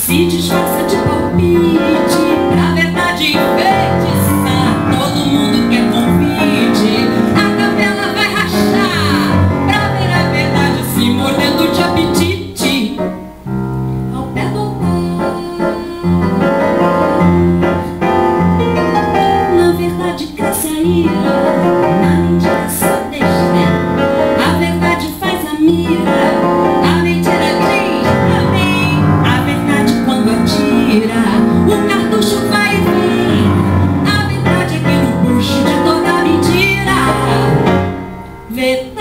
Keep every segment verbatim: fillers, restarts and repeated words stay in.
se disfarça de palpite pra verdade enfeitiçar. Todo mundo quer convite, a capela vai rachar pra ver a verdade se mordendo de apetite ao pé do altar. Na verdade cresce a ira, na mentira só desdém. A verdade faz a mira, a mentira diz amém. A verdade quando atira, o cartucho vai e vem. A verdade é que no bucho de toda mentira, verdade.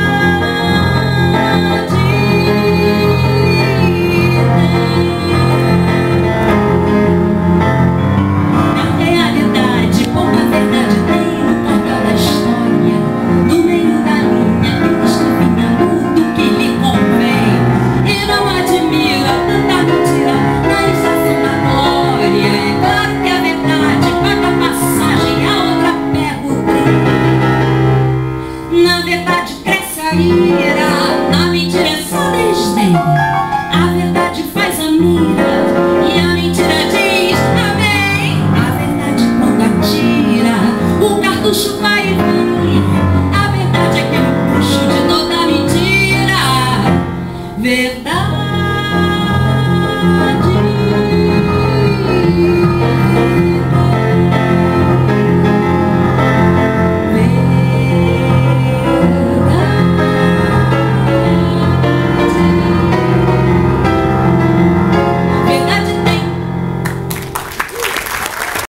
Na realidade, pouca verdade tem no cordel da história. No meio da linha, ele está vinhando que lhe convém. E não admira tanta mentira na estação da glória. É claro que a verdade paga a passagem, a outra pega o trem. Na verdade cresce a ira, na mentira é só desdém. A verdade faz a mira e a mentira diz amém. A verdade quando atira, o cartucho vai e vem.